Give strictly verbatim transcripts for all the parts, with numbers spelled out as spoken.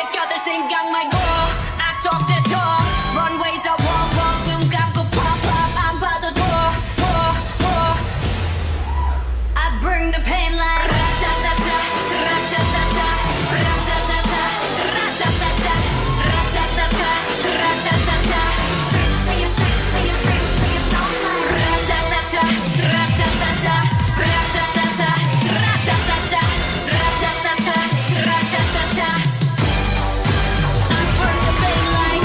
곁을 생각 말고 I talk the talk runways I walk walk 눈 감고 pop pop 안 봐도 door door door I bring the pain like ratatata ratatata ratatata ratatata ratatata ratatata straight to you straight to you straight to you no ratatata ratatata ratatata ratatata ratatata ratatata I burn the pain like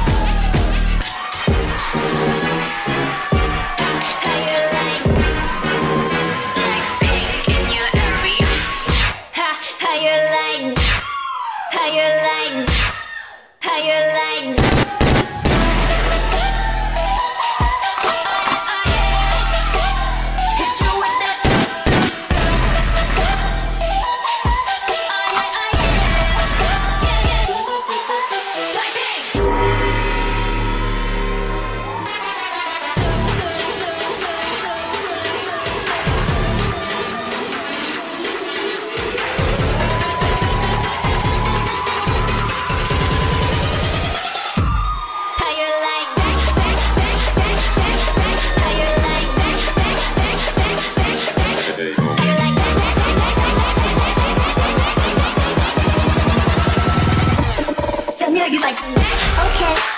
how you like Blackpink in your area ha how you like how you like how you like hit you with that how you like how you like tell me how you like okay